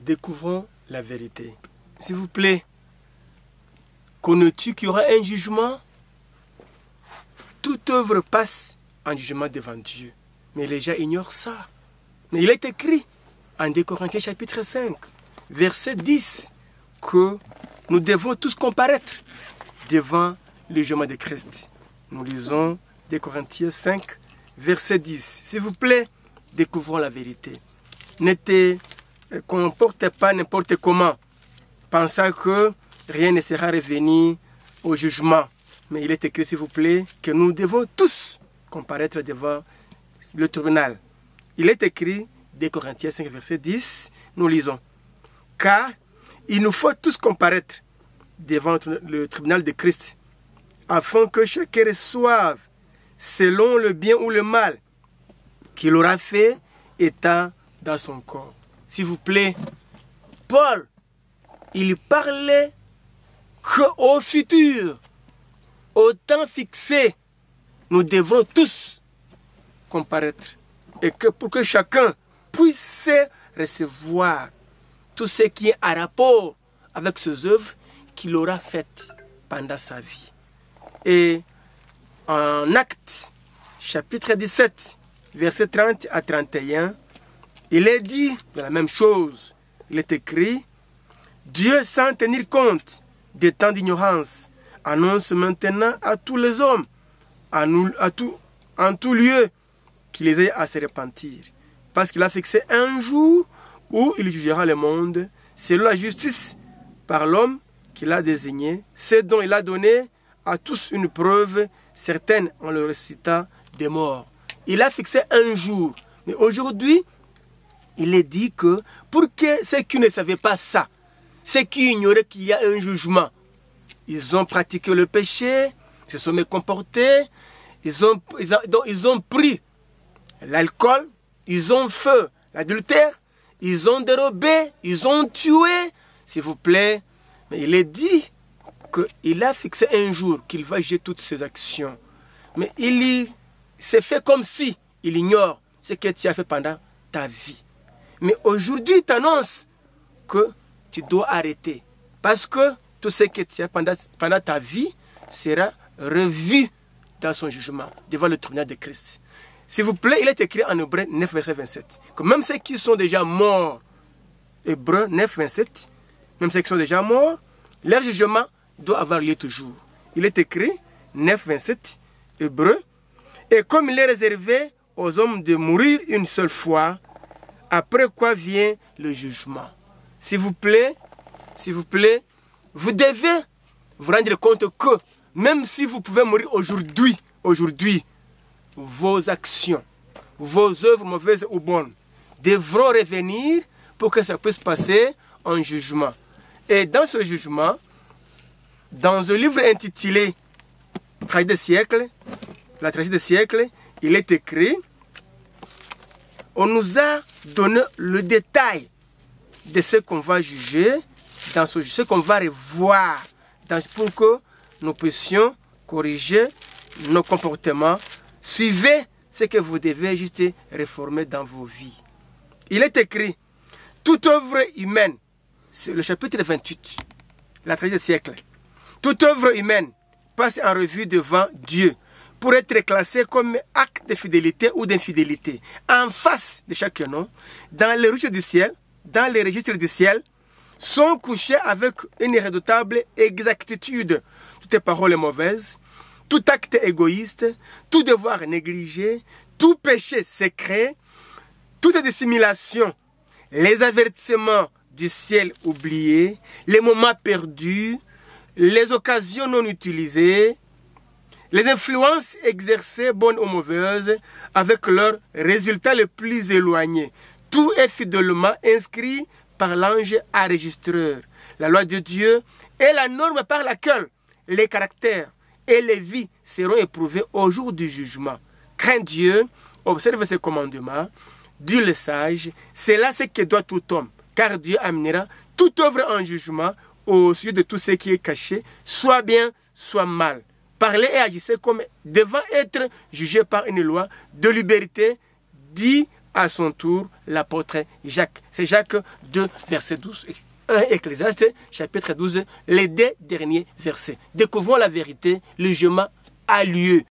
découvrons la vérité. S'il vous plaît, connais-tu qu'il y aura un jugement? Toute œuvre passe en jugement devant Dieu. Mais les gens ignorent ça. Mais il est écrit en 2 Corinthiens chapitre 5, verset 10, que nous devons tous comparaître devant le jugement de Christ. Nous lisons 2 Corinthiens 5, verset 10. S'il vous plaît, découvrons la vérité. Ne te comporte pas n'importe comment, pensant que rien ne sera revenu au jugement. Mais il est écrit, s'il vous plaît, que nous devons tous comparaître devant le tribunal. Il est écrit, 2 Corinthiens 5, verset 10, nous lisons. Car il nous faut tous comparaître devant le tribunal de Christ, afin que chacun reçoive selon le bien ou le mal qu'il aura fait étant dans son corps. S'il vous plaît, Paul, il parlait qu'au futur, au temps fixé, nous devrons tous comparaître. Et que pour que chacun puisse recevoir tout ce qui est en rapport avec ses œuvres qu'il aura faites pendant sa vie. Et en Actes, chapitre 17, versets 30 à 31, il est dit de la même chose. Il est écrit, Dieu, sans tenir compte des temps d'ignorance, annonce maintenant à tous les hommes, en tout lieu, qu'il les ait à se repentir. Parce qu'il a fixé un jour où il jugera le monde, selon la justice, par l'homme qu'il a désigné, ce dont il a donné à tous une preuve certaine en le ressuscitant des morts. Il a fixé un jour. Mais aujourd'hui, il est dit que pour que ceux qui ne savaient pas ça, ceux qui ignoraient qu'il y a un jugement, ils ont pratiqué le péché, ils se sont mécomportés, ils ont pris l'alcool, ils ont fait l'adultère, ils ont dérobé, ils ont tué, s'il vous plaît. Mais il est dit qu'il a fixé un jour qu'il va juger toutes ses actions. Mais il s'est fait comme si il ignore ce que tu as fait pendant ta vie. Mais aujourd'hui, il t'annonce que tu dois arrêter. Parce que tout ce que tu as pendant ta vie sera revu dans son jugement, devant le tribunal de Christ. S'il vous plaît, il est écrit en Hébreux 9, verset 27, que même ceux qui sont déjà morts, Hébreux 9, 27, même ceux qui sont déjà morts, leur jugement doit avoir lieu toujours. Il est écrit, 9, 27, Hébreux, et comme il est réservé aux hommes de mourir une seule fois, après quoi vient le jugement. S'il vous plaît, vous devez vous rendre compte que même si vous pouvez mourir aujourd'hui, vos actions, vos œuvres mauvaises ou bonnes, devront revenir pour que ça puisse passer en jugement. Et dans ce jugement, dans un livre intitulé La tragédie des siècles, il est écrit, on nous a donné le détail de ce qu'on va juger, dans ce qu'on va revoir, pour que nous puissions corriger nos comportements. Suivez ce que vous devez juste réformer dans vos vies. Il est écrit, toute œuvre humaine, c'est le chapitre 28, la tragédie des siècles, toute œuvre humaine passe en revue devant Dieu pour être classée comme acte de fidélité ou d'infidélité. En face de chaque nom, dans les registres du ciel, sont couchés avec une redoutable exactitude toutes paroles mauvaises, tout acte égoïste, tout devoir négligé, tout péché secret, toute dissimulation, les avertissements du ciel oubliés, les moments perdus, les occasions non utilisées, les influences exercées, bonnes ou mauvaises, avec leurs résultats les plus éloignés. Tout est fidèlement inscrit par l'ange enregistreur. La loi de Dieu est la norme par laquelle les caractères et les vies seront éprouvés au jour du jugement. Crains Dieu, observe ses commandements, dis le sage, c'est là ce que doit tout homme, car Dieu amènera toute œuvre en jugement au sujet de tout ce qui est caché, soit bien, soit mal. Parlez et agissez comme devant être jugé par une loi de liberté, dit à son tour l'apôtre Jacques. C'est Jacques 2, verset 12. 1 Ecclésiaste, chapitre 12, les 2 derniers versets. Découvrons la vérité, le jugement a lieu.